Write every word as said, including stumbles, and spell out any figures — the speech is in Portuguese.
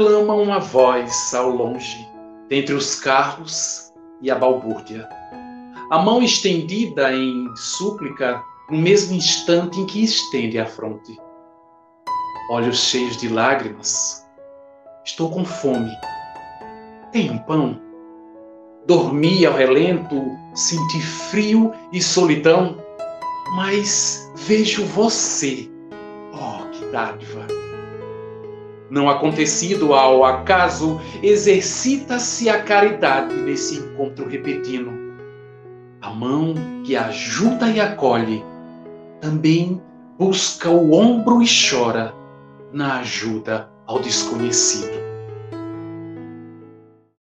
clama uma voz ao longe, dentre os carros e a balbúrdia. A mão estendida em súplica no mesmo instante em que estende a fronte. Olhos cheios de lágrimas. Estou com fome. Tem um pão? Dormi ao relento, senti frio e solidão, mas vejo você. Oh, que dádiva! Não acontecido ao acaso, exercita-se a caridade nesse encontro repentino. A mão que ajuda e acolhe também busca o ombro e chora na ajuda ao desconhecido.